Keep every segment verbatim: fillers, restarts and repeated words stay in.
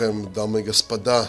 Шалом, дамы и господа.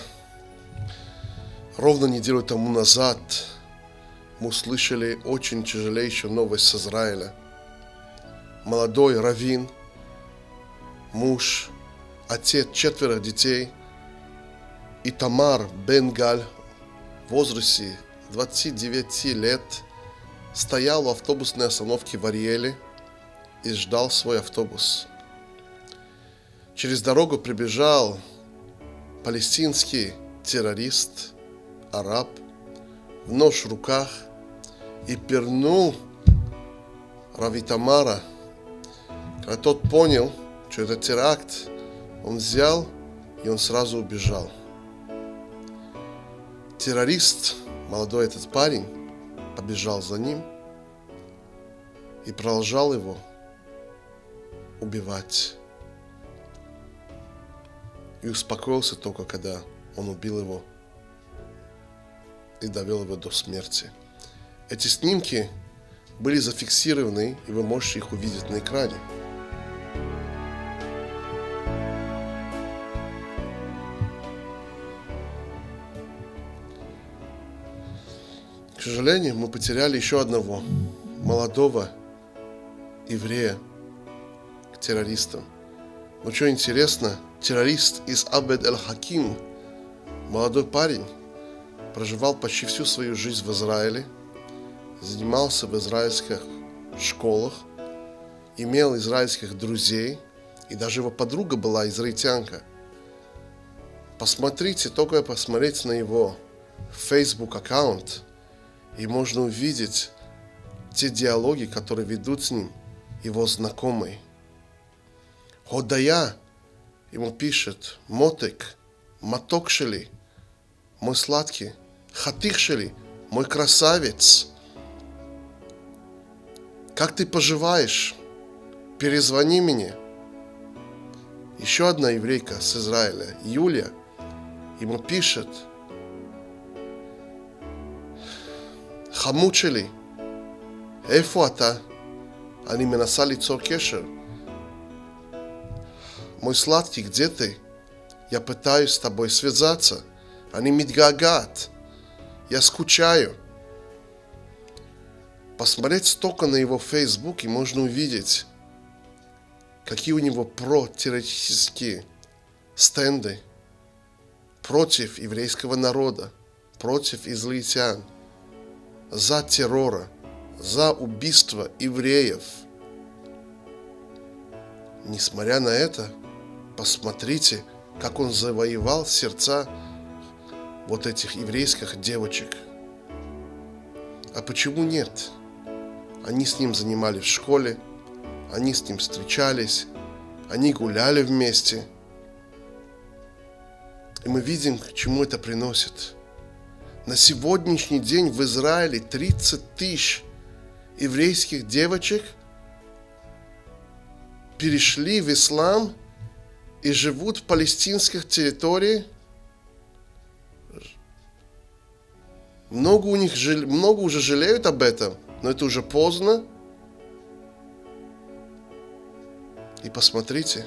Ровно неделю тому назад мы услышали очень тяжелейшую новость с Израиля. Молодой раввин, муж, отец четверых детей, Итамар бен Галь в возрасте двадцати девяти лет стоял у автобусной остановки в Ариэле и ждал свой автобус. Через дорогу прибежал палестинский террорист, араб, в нож в руках и пырнул Рав Итамара. Когда тот понял, что это теракт, он взял и он сразу убежал. Террорист, молодой этот парень, побежал за ним и продолжал его убивать. И успокоился только, когда он убил его и довел его до смерти. Эти снимки были зафиксированы, и вы можете их увидеть на экране. К сожалению, мы потеряли еще одного молодого еврея к террористам. Но что интересно, террорист из Абд-эль-Хаким, молодой парень, проживал почти всю свою жизнь в Израиле, занимался в израильских школах, имел израильских друзей, и даже его подруга была израильтянка. Посмотрите, только посмотреть на его Facebook аккаунт, и можно увидеть те диалоги, которые ведут с ним его знакомые. Ходая ему пишет: Мотек, маток шели, мой сладкий, хатих шели, мой красавец. Как ты поживаешь? Перезвони мне. Еще одна еврейка с Израиля, Юлия, ему пишет: חמוד שלי, איפה אתה? אני מנסה ליצור קשר. Мой сладкий, где ты? Я пытаюсь с тобой связаться. Они מתגעגעת. Я скучаю. Посмотреть столько на его Facebook, и можно увидеть, какие у него протеррористические стенды против еврейского народа, против израильтян, за террора, за убийство евреев. Несмотря на это, посмотрите, как он завоевал сердца вот этих еврейских девочек. А почему нет? Они с ним занимались в школе, они с ним встречались, они гуляли вместе. И мы видим, к чему это приносит. На сегодняшний день в Израиле тридцать тысяч еврейских девочек перешли в ислам и живут в палестинских территориях. Много у них, много уже жалеют об этом, но это уже поздно. И посмотрите.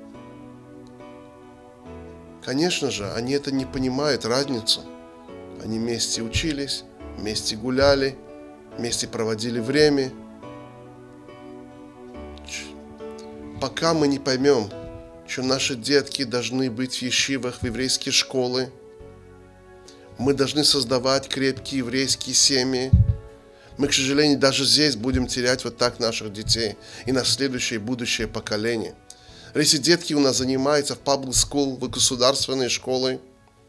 Конечно же, они это не понимают, разницу. Они вместе учились, вместе гуляли, вместе проводили время. Пока мы не поймем, что наши детки должны быть в ешивах, в еврейские школы, мы должны создавать крепкие еврейские семьи, мы, к сожалению, даже здесь будем терять вот так наших детей и на следующее будущее поколение. Если детки у нас занимаются в public school, в государственной школе,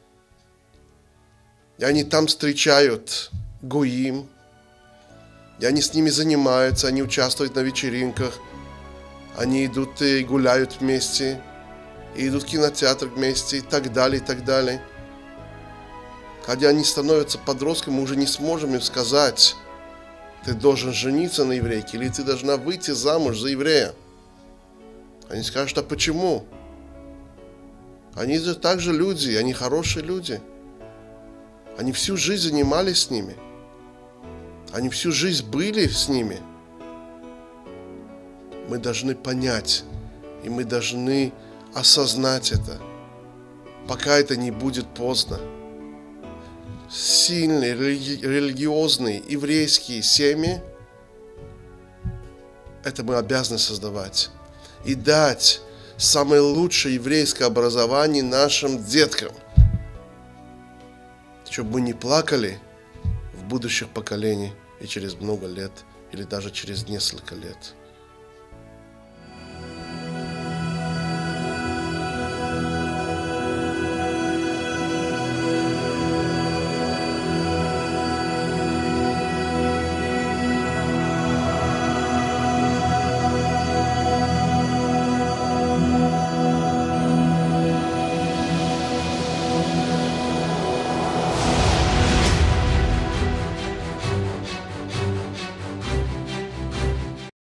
и они там встречают гоим, и они с ними занимаются, они участвуют на вечеринках, они идут и гуляют вместе, и идут в кинотеатр вместе, и так далее, и так далее. Когда они становятся подростками, мы уже не сможем им сказать: ты должен жениться на еврейке, или ты должна выйти замуж за еврея. Они скажут: а почему? Они же также люди, они хорошие люди. Они всю жизнь занимались с ними. Они всю жизнь были с ними. Мы должны понять, и мы должны осознать это. пока это не будет поздно. Сильные, религи- религиозные, еврейские семьи, это мы обязаны создавать. И дать самое лучшее еврейское образование нашим деткам, чтобы мы не плакали в будущих поколениях и через много лет, или даже через несколько лет.